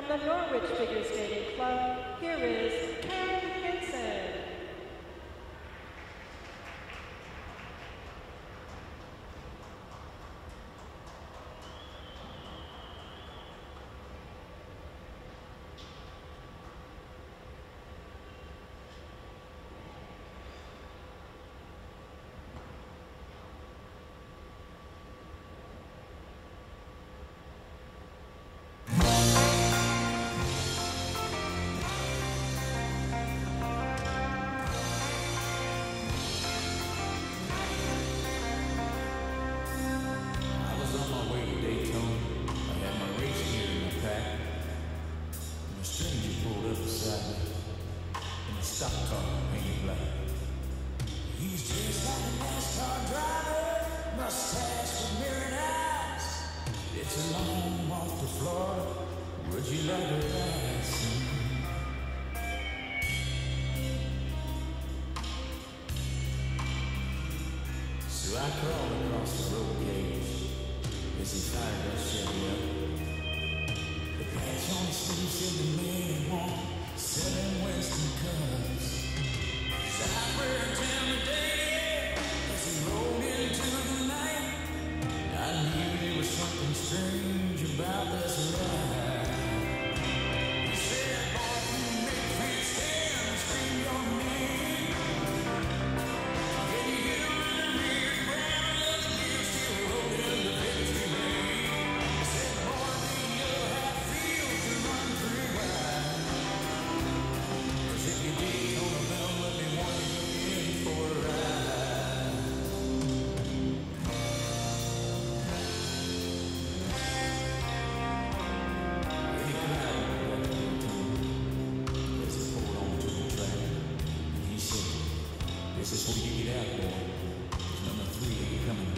from the Norwich Figure Skating Club, here is Ken Hinson. He's just like a NASCAR driver, mustache with mirrored eyes. It's a long walk to Florida. Would you like to ride some? So I crawled across the road gauge as he fired that Chevy up. The patch on his sleeve said the man he wanted 7 Western Cubs. I worked him today as he rolled into the night. I knew there was something strange about this ride. He said, boy, you make me stand and scream your name. Can you hear him in the rear, grabbing up the gear, still rolling the victory lane? He said, boy, do you know how it feels to run pretty wide? 'Cause if you did, on the bell, let me warn you. This is where you get out, boy. Number 3 coming